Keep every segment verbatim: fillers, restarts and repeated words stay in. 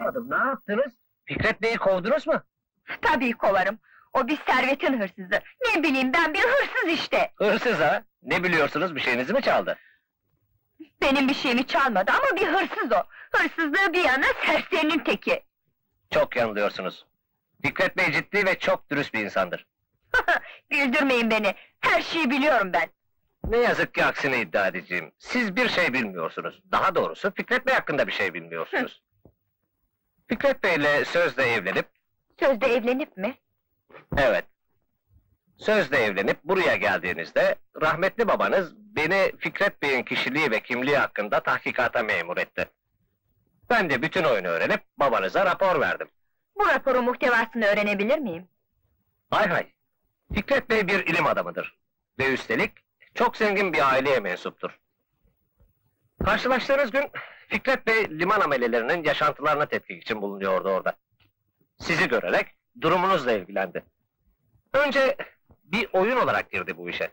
Anlamadım, ne yaptınız? Fikret Bey'i kovdunuz mu? Tabii kovarım. O bir servetin hırsızı. Ne bileyim ben, bir hırsız işte! Hırsız ha? Ne biliyorsunuz, bir şeyinizi mi çaldı? Benim bir şeyimi çalmadı ama bir hırsız o! Hırsızlığı bir yana, serserinin teki! Çok yanılıyorsunuz. Fikret Bey ciddi ve çok dürüst bir insandır. Güldürmeyin beni! Her şeyi biliyorum ben! Ne yazık ki aksini iddia edeceğim. Siz bir şey bilmiyorsunuz. Daha doğrusu Fikret Bey hakkında bir şey bilmiyorsunuz. Fikret Bey'le sözle evlenip... Sözde evlenip mi? Evet. Sözle evlenip buraya geldiğinizde... rahmetli babanız beni Fikret Bey'in kişiliği ve kimliği hakkında tahkikata memur etti. Ben de bütün oyunu öğrenip babanıza rapor verdim. Bu raporun muhtevasını öğrenebilir miyim? Hay hay! Fikret Bey bir ilim adamıdır. Ve üstelik çok zengin bir aileye mensuptur. Karşılaştığınız gün Fikret Bey liman amelelerinin yaşantılarını tetkik için bulunuyordu orada. Sizi görerek durumunuzla ilgilendi. Önce bir oyun olarak girdi bu işe.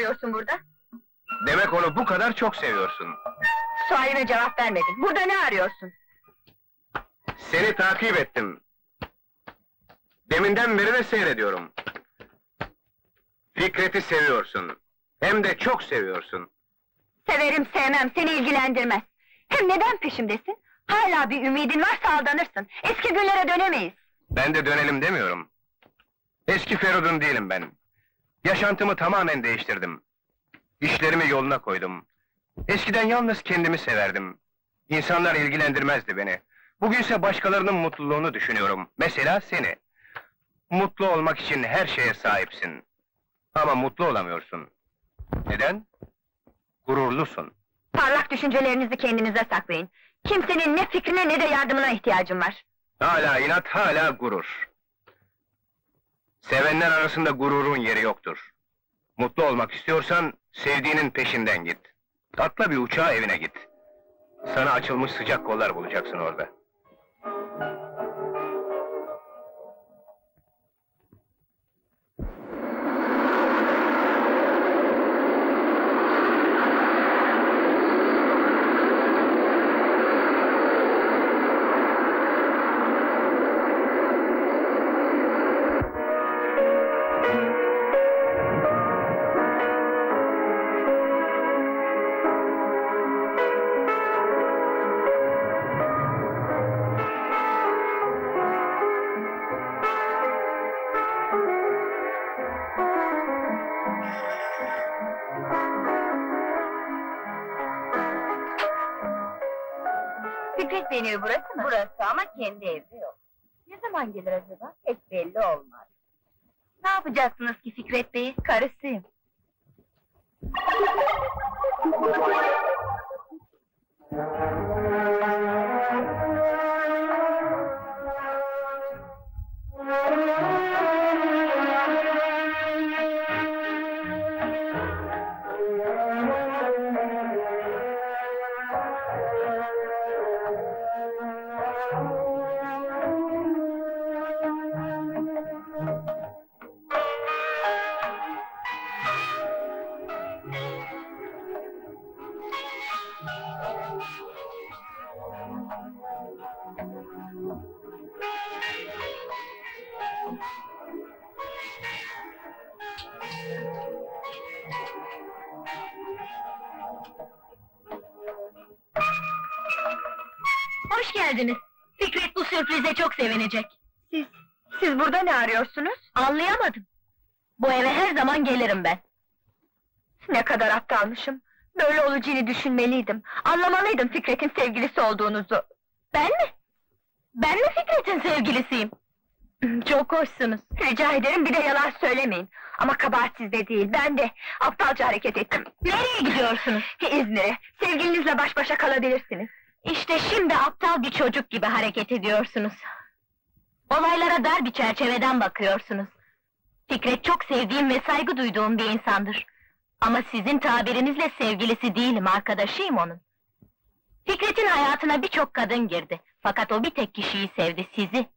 arıyorsun burada? Demek onu bu kadar çok seviyorsun. Sualime cevap vermedin. Burada ne arıyorsun? Seni takip ettim. Deminden beri de seyrediyorum. Fikret'i seviyorsun. Hem de çok seviyorsun. Severim sevmem, seni ilgilendirmez. Hem neden peşimdesin? Hala bir ümidin varsa aldanırsın. Eski günlere dönemeyiz. Ben de dönelim demiyorum. Eski Feridun değilim ben. Yaşantımı tamamen değiştirdim. İşlerimi yoluna koydum. Eskiden yalnız kendimi severdim. İnsanlar ilgilendirmezdi beni. Bugünse başkalarının mutluluğunu düşünüyorum. Mesela seni. Mutlu olmak için her şeye sahipsin. Ama mutlu olamıyorsun. Neden? Gururlusun. Parlak düşüncelerinizi kendinize saklayın. Kimsenin ne fikrine ne de yardımına ihtiyacım var. Hala inat, hala gurur. Sevenler arasında gururun yeri yoktur. Mutlu olmak istiyorsan, sevdiğinin peşinden git. Atla bir uçağa evine git. Sana açılmış sıcak kollar bulacaksın orada. Fikret Bey'in evi burası mı? Burası ama kendi evi yok. Ne zaman gelir acaba? Pek belli olmaz. Ne yapacaksınız ki Fikret Bey'i? Karısıyım. Hoş geldiniz. Fikret bu sürprize çok sevinecek. Siz, siz burada ne arıyorsunuz? Anlayamadım. Bu eve her zaman gelirim ben. Ne kadar aptalmışım. Böyle olacağını düşünmeliydim. Anlamalıydım Fikret'in sevgilisi olduğunuzu. Ben mi? Ben mi Fikret'in sevgilisiyim? Çok hoşsunuz. Rica ederim bir de yalan söylemeyin. Ama kabahat sizde değil, ben de aptalca hareket ettim. Nereye gidiyorsunuz? İzmir'e, sevgilinizle baş başa kalabilirsiniz. İşte şimdi aptal bir çocuk gibi hareket ediyorsunuz. Olaylara dar bir çerçeveden bakıyorsunuz. Fikret çok sevdiğim ve saygı duyduğum bir insandır. Ama sizin tabirinizle sevgilisi değilim, arkadaşıyım onun. Fikret'in hayatına birçok kadın girdi. Fakat o bir tek kişiyi sevdi, sizi.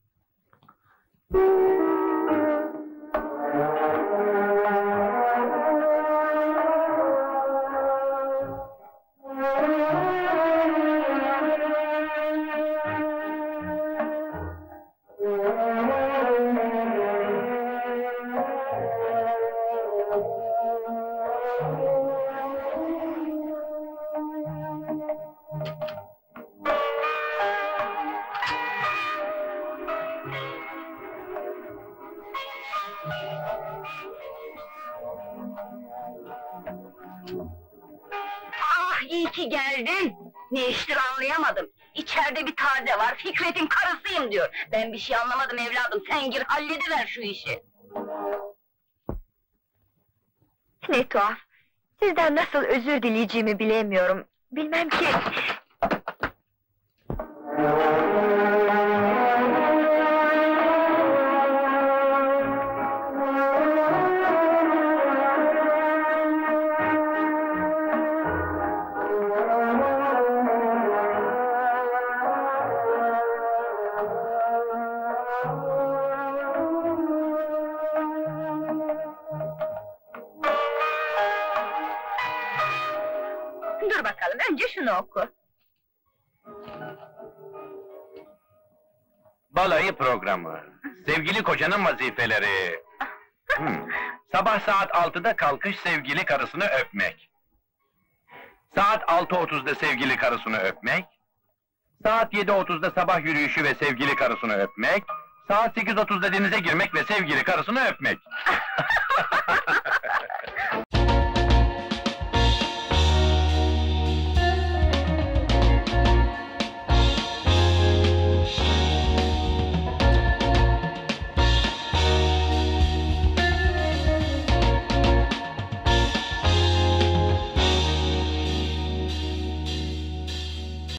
Ah, iyi ki geldin! Ne iştir anlayamadım. İçeride bir taze var, Fikret'in karısıyım diyor. Ben bir şey anlamadım evladım, sen gir hallediver şu işi. Ne tuhaf! Sizden nasıl özür dileyeceğimi bilemiyorum. Bilmem ki... Önce şunu oku. Balayı programı. Sevgili kocanın vazifeleri. Hmm. Sabah saat altıda kalkış sevgili karısını öpmek. Saat altı otuzda sevgili karısını öpmek. Saat yedi otuzda sabah yürüyüşü ve sevgili karısını öpmek. Saat sekiz otuzda denize girmek ve sevgili karısını öpmek.